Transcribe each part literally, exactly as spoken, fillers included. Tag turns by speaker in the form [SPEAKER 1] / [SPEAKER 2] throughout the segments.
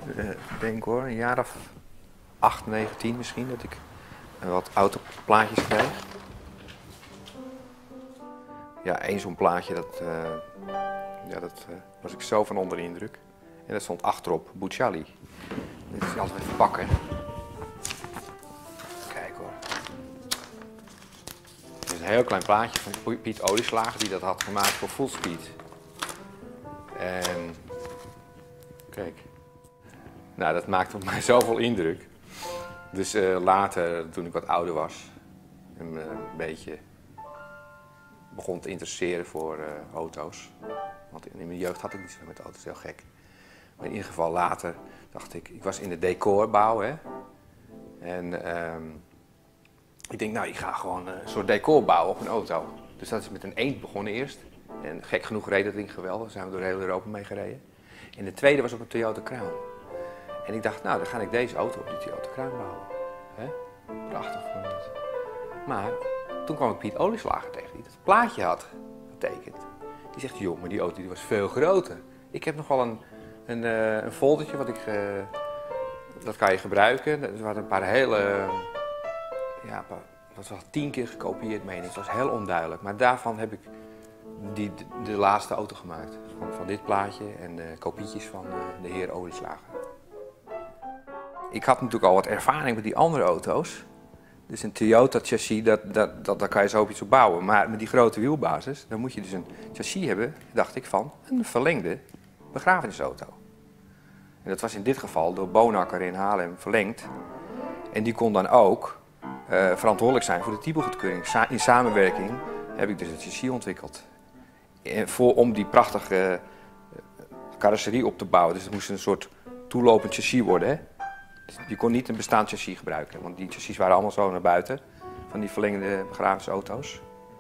[SPEAKER 1] uh, denk hoor, een jaar of acht, negen, tien misschien, dat ik uh, wat autoplaatjes kreeg. Ja, één zo'n plaatje, dat, uh, ja, dat uh, was ik zo van onder de indruk. En dat stond achterop Bucciali. Dit is altijd even pakken. Kijk hoor. Dit is een heel klein plaatje van Piet Olieslager die dat had gemaakt voor Fullspeed. En kijk. Nou, dat maakte op mij zoveel indruk. Dus uh, later, toen ik wat ouder was en me een beetje begon te interesseren voor uh, auto's. Want in mijn jeugd had ik niet zo met auto's, heel gek. Maar in ieder geval later dacht ik, ik was in de decorbouw, hè. En um, ik denk, nou, ik ga gewoon een soort decor bouwen op een auto. Dus dat is met een eend begonnen eerst. En gek genoeg reed dat ding geweldig, daar zijn we door heel Europa mee gereden. En de tweede was op een Toyota Crown. En ik dacht, nou, dan ga ik deze auto op die Toyota Crown bouwen. Hè? Prachtig vond ik dat. Maar toen kwam ik Piet Olieslager tegen, die dat plaatje had getekend. Die zegt, joh, maar die auto die was veel groter. Ik heb nog wel een, een, uh, een foldertje, wat ik, uh, dat kan je gebruiken. Er waren een paar hele, ja, een paar, dat was wel tien keer gekopieerd, meen ik. Het was heel onduidelijk. Maar daarvan heb ik die, de, de laatste auto gemaakt. Van, van dit plaatje en uh, kopietjes van uh, de heer Olieslager. Ik had natuurlijk al wat ervaring met die andere auto's. Dus een Toyota chassis, dat, dat, dat, daar kan je zo op iets op bouwen. Maar met die grote wielbasis, dan moet je dus een chassis hebben, dacht ik, van een verlengde begrafenisauto. En dat was in dit geval door Bonakker in Haarlem verlengd. En die kon dan ook uh, verantwoordelijk zijn voor de typegoedkeuring. Sa in samenwerking heb ik dus het chassis ontwikkeld. En voor, om die prachtige uh, carrosserie op te bouwen. Dus het moest een soort toelopend chassis worden, hè? Dus je kon niet een bestaand chassis gebruiken, want die chassis waren allemaal zo naar buiten, van die verlengde begrafenisauto's.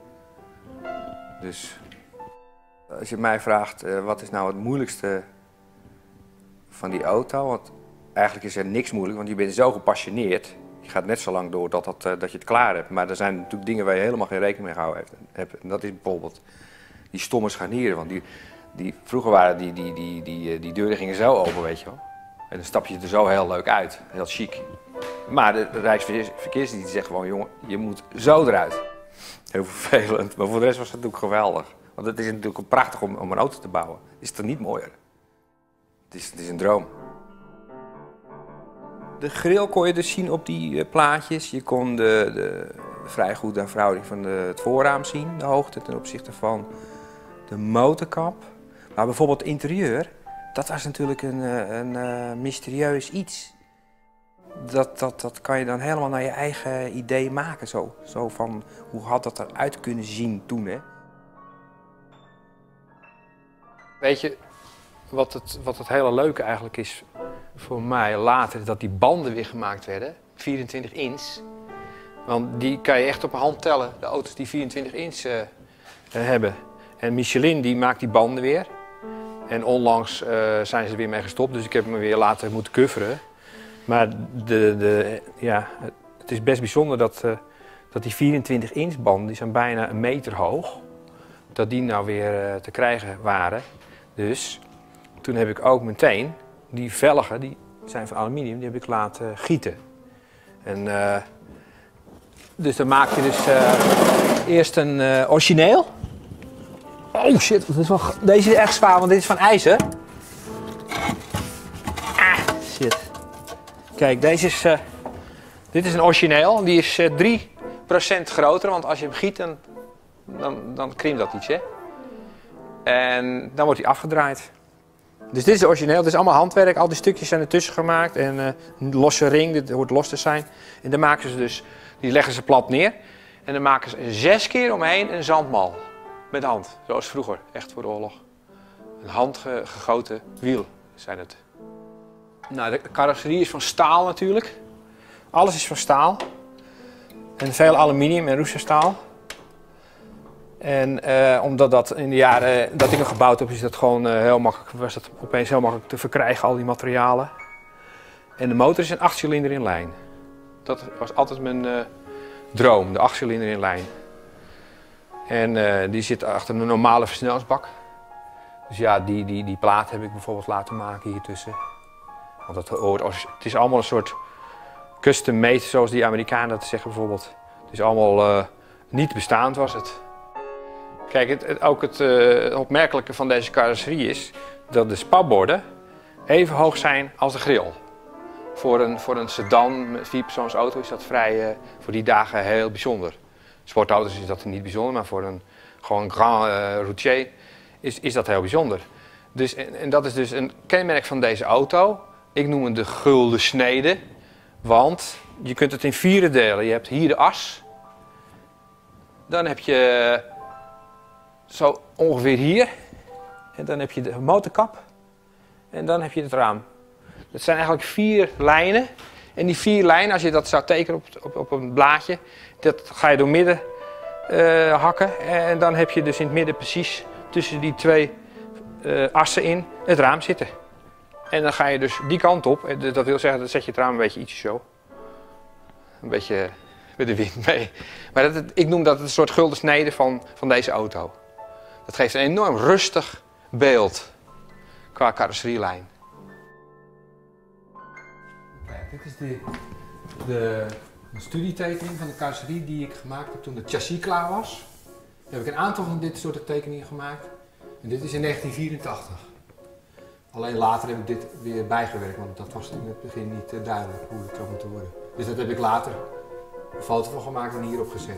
[SPEAKER 1] Dus als je mij vraagt, uh, wat is nou het moeilijkste van die auto? Want eigenlijk is er niks moeilijk, want je bent zo gepassioneerd. Je gaat net zo lang door dat, dat, uh, dat je het klaar hebt. Maar er zijn natuurlijk dingen waar je helemaal geen rekening mee gehouden hebt. En dat is bijvoorbeeld die stomme scharnieren. Want die, die, vroeger waren die, die, die, die, die deuren gingen zo open, weet je wel. En dan stap je er zo heel leuk uit, heel chic. Maar de Rijksverkeersdienst zegt gewoon, jongen, je moet zo eruit. Heel vervelend, maar voor de rest was het natuurlijk geweldig. Want het is natuurlijk prachtig om, om een auto te bouwen. Is het er niet mooier? Het is, het is een droom. De grill kon je dus zien op die uh, plaatjes. Je kon de, de vrij goed aan verhouding van de, het voorraam zien, de hoogte ten opzichte van de motorkap. Maar bijvoorbeeld het interieur. Dat was natuurlijk een, een uh, mysterieus iets. Dat, dat, dat kan je dan helemaal naar je eigen idee maken. Zo, zo van, hoe had dat eruit kunnen zien toen, hè? Weet je, wat het, wat het hele leuke eigenlijk is voor mij later, dat die banden weer gemaakt werden. vierentwintig inch. Want die kan je echt op een hand tellen, de auto's die vierentwintig inch uh, uh, hebben. En Michelin die maakt die banden weer. En onlangs uh, zijn ze er weer mee gestopt, dus ik heb me weer later moeten coveren. Maar de, de, ja, het is best bijzonder dat, uh, dat die vierentwintig inch banden, die zijn bijna een meter hoog, dat die nou weer uh, te krijgen waren. Dus toen heb ik ook meteen die velgen, die zijn van aluminium, die heb ik laten gieten. En, uh, dus dan maak je dus uh, eerst een uh, origineel. Oh shit, dat is wel, deze is echt zwaar, want dit is van ijzer. Ah, shit. Kijk, deze is, uh, dit is een origineel. Die is uh, drie procent groter, want als je hem giet, dan, dan, dan krimpt dat iets, hè. En dan wordt hij afgedraaid. Dus dit is de origineel, dit is allemaal handwerk. Al die stukjes zijn ertussen gemaakt. En uh, een losse ring, dit hoort los te zijn. En dan maken ze dus, die leggen ze plat neer. En dan maken ze zes keer omheen een zandmal. Met de hand, zoals vroeger, echt voor de oorlog. Een handgegoten wiel zijn het. Nou, de carrosserie is van staal natuurlijk. Alles is van staal. En veel aluminium en roesterstaal. En uh, omdat dat in de jaren dat ik nog gebouwd heb, is dat gewoon uh, heel makkelijk, was dat opeens heel makkelijk te verkrijgen, al die materialen. En de motor is een achtcilinder in lijn. Dat was altijd mijn uh, droom, de achtcilinder in lijn. En uh, die zit achter een normale versnellingsbak. Dus ja, die, die, die plaat heb ik bijvoorbeeld laten maken hier tussen. Want het, hoort, het is allemaal een soort custom made, zoals die Amerikanen dat zeggen bijvoorbeeld. Het is allemaal uh, niet bestaand was het. Kijk, het, het, ook het uh, opmerkelijke van deze carrosserie is dat de spatborden even hoog zijn als de grill. Voor een, voor een sedan met vierpersoonsauto is dat vrij, uh, voor die dagen heel bijzonder. Sportauto's is dat niet bijzonder, maar voor een gewoon grand uh, routier is, is dat heel bijzonder. Dus, en, en dat is dus een kenmerk van deze auto. Ik noem het de gulden snede, want je kunt het in vieren delen. Je hebt hier de as, dan heb je zo ongeveer hier, en dan heb je de motorkap en dan heb je het raam. Dat zijn eigenlijk vier lijnen. En die vier lijnen, als je dat zou tekenen op, op, op een blaadje, dat ga je door midden uh, hakken. En dan heb je dus in het midden precies tussen die twee uh, assen in het raam zitten. En dan ga je dus die kant op. Dat wil zeggen, dan zet je het raam een beetje ietsje zo. Een beetje met de wind mee. Maar dat, ik noem dat een soort gulden snede van, van deze auto. Dat geeft een enorm rustig beeld qua carrosserielijn. Kijk, dit is de, de, de studietekening van de carrosserie die ik gemaakt heb toen de chassis klaar was. Dan heb ik een aantal van dit soort tekeningen gemaakt. En dit is in negentien vierentachtig. Alleen later heb ik dit weer bijgewerkt, want dat was in het begin niet uh, duidelijk hoe het zou moeten worden. Dus dat heb ik later een foto van gemaakt en hierop gezet.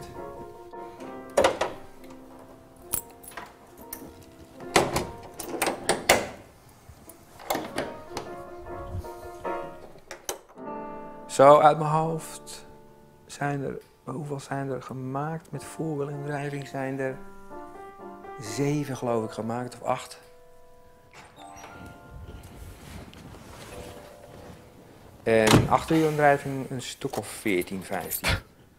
[SPEAKER 1] Zo uit mijn hoofd zijn er, hoeveel zijn er gemaakt? Met voorwielaandrijving zijn er zeven geloof ik gemaakt, of acht. En achterwielaandrijving een stuk of veertien, vijftien.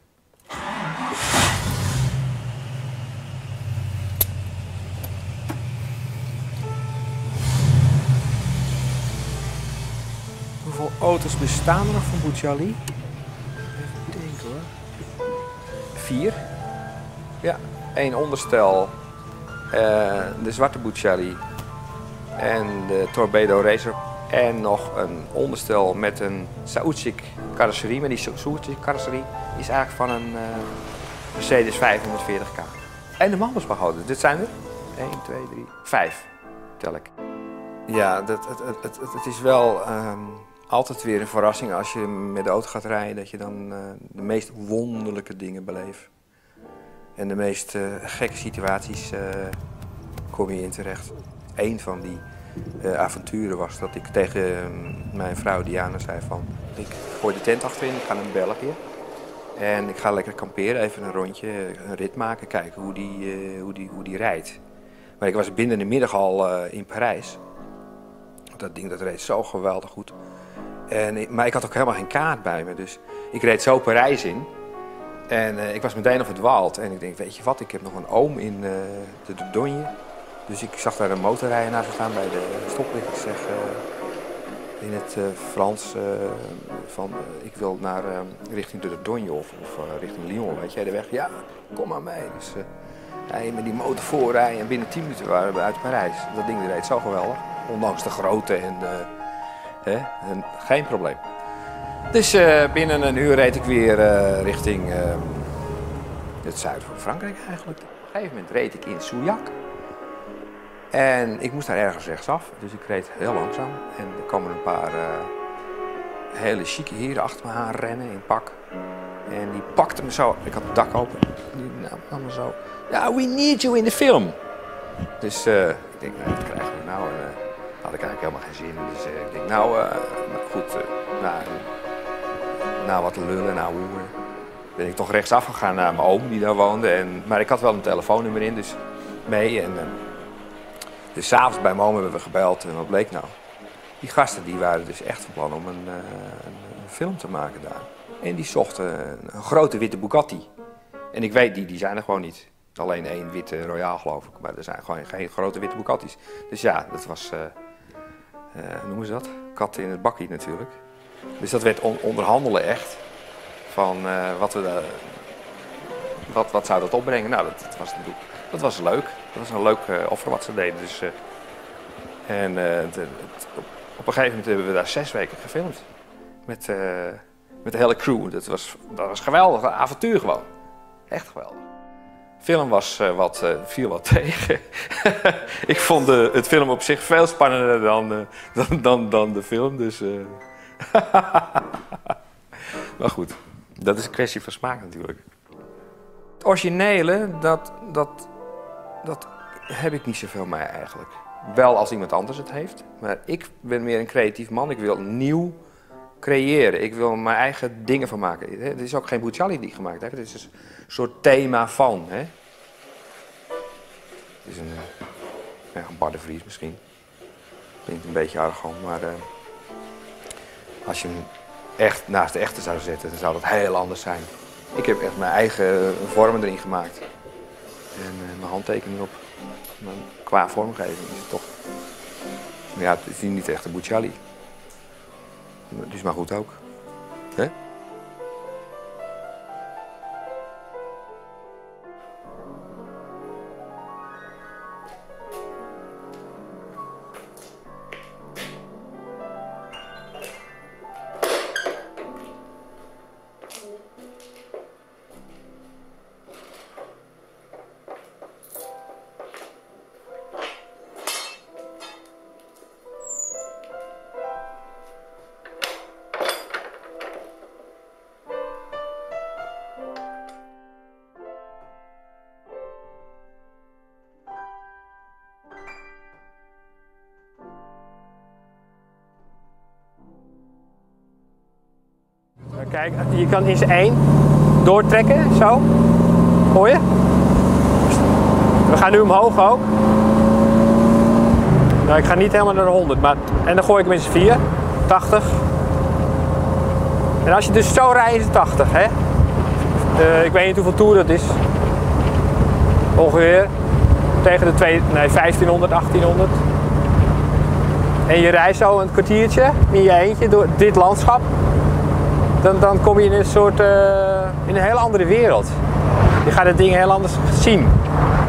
[SPEAKER 1] Hoeveel auto's bestaan er nog van Bucciali? Even denken hoor. Vier. Ja, één onderstel. Uh, de zwarte Bucciali. En de Torpedo Racer. En nog een onderstel met een Saoutchik carrosserie. Maar die Saoutchik carrosserie is eigenlijk van een uh, Mercedes vijfhonderdveertig K. En de manbelspaarhouders. Dit zijn er één, twee, drie, vijf. Tel ik. Ja, dat, het, het, het, het is wel um, altijd weer een verrassing als je met de auto gaat rijden. Dat je dan uh, de meest wonderlijke dingen beleeft. En de meest uh, gekke situaties uh, kom je in terecht. Eén van die uh, avonturen was dat ik tegen uh, mijn vrouw Diana zei van... Ik gooi de tent achterin, ik ga naar België. En ik ga lekker kamperen, even een rondje, een rit maken, kijken hoe die, uh, hoe die, hoe die rijdt. Maar ik was binnen de middag al uh, in Parijs. Dat ding dat reed zo geweldig goed. En ik, maar ik had ook helemaal geen kaart bij me, dus ik reed zo Parijs in. En uh, ik was meteen op het Waald en ik denk, weet je wat, ik heb nog een oom in uh, de Dordogne. Dus ik zag daar een motorrijder naast staan bij de stoplicht. Ik zeg uh, in het uh, Frans uh, van, uh, ik wil naar uh, richting de Dordogne of, of uh, richting Lyon, weet jij de weg? Ja, kom maar mee. Dus uh, hij met die motor voorrijden en binnen tien minuten waren we uit Parijs. Dat ding reed zo geweldig, ondanks de grootte en, uh, hè, en geen probleem. Dus uh, binnen een uur reed ik weer uh, richting uh, het zuiden van Frankrijk eigenlijk. Op een gegeven moment reed ik in Saoutchik. En ik moest daar ergens rechtsaf, dus ik reed heel langzaam. En er kwamen een paar uh, hele chique heren achter me aan rennen in pak. En die pakten me zo, ik had het dak open, die nam me zo. Ja, we need you in de film. Dus uh, ik denk, nou, wat krijgen we nou? En, uh, had ik eigenlijk helemaal geen zin in. Dus uh, ik denk, nou, uh, nou goed, uh, nou, nou wat lullen, nou hoeren. Ben ik toch rechtsaf gegaan naar mijn oom die daar woonde. En, maar ik had wel een telefoonnummer in, dus mee. En, uh, dus s'avonds bij mijn oom hebben we gebeld en wat bleek nou? Die gasten die waren dus echt van plan om een, uh, een film te maken daar. En die zochten een, een grote witte Bugatti. En ik weet, die, die zijn er gewoon niet. Alleen één witte Royale geloof ik, maar er zijn gewoon geen grote witte Bugattis. Dus ja, dat was, uh, uh, hoe noemen ze dat? Kat in het bakkie natuurlijk. Dus dat werd on onderhandelen echt. Van uh, wat, we uh, wat, wat zou dat opbrengen? Nou, dat, dat, was, dat was leuk. Dat was een leuk uh, offer wat ze deden. Dus, uh, en uh, de, het, op een gegeven moment hebben we daar zes weken gefilmd. Met, uh, met de hele crew. Dat was, dat was geweldig, een avontuur gewoon. Echt geweldig. De film was, uh, wat, uh, viel wat tegen. Ik vond de, het film op zich veel spannender dan, uh, dan, dan, dan de film. Dus, uh... maar goed, dat is een kwestie van smaak natuurlijk. Het originele, dat, dat, dat heb ik niet zoveel mee eigenlijk. Wel als iemand anders het heeft, maar ik ben meer een creatief man. Ik wil nieuw creëren. Ik wil mijn eigen dingen van maken. Het is ook geen Bucciali die ik gemaakt heb. Het is een soort thema van. Hè? Het is een, ja, een Bart de Vries misschien. Klinkt een beetje arrogant, maar uh, als je hem echt naast de echte zou zetten, dan zou dat heel anders zijn. Ik heb echt mijn eigen vormen erin gemaakt. En uh, mijn handtekening erop. Maar qua vormgeving is het toch... Ja, het is niet echt een Bucciali. Het is maar goed ook. Hè?
[SPEAKER 2] Kijk, je kan in z'n één doortrekken, zo. Hoor je? We gaan nu omhoog ook. Nou, ik ga niet helemaal naar de honderd, maar... En dan gooi ik hem in z'n vier. tachtig. En als je dus zo rijdt is het tachtig, hè? Uh, ik weet niet hoeveel toer dat is. Ongeveer. Tegen de twee, nee, vijftienhonderd, achttienhonderd. En je rijdt zo een kwartiertje in je eentje door dit landschap. Dan, dan kom je in een soort, uh, in een heel andere wereld. Je gaat het ding heel anders zien.